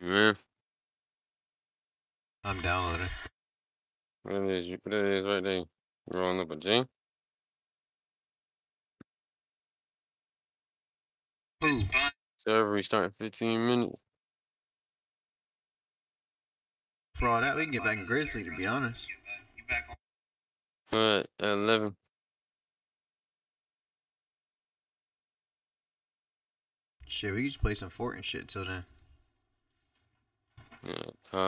Yeah, I'm downloading. what it is, what it is right there. You rolling up a G? Ooh. Server restart in 15 minutes. For all that, we can get back in Grizzly, to be honest. What, at 11? Shit, we can just play some Fort and shit till then. Yeah,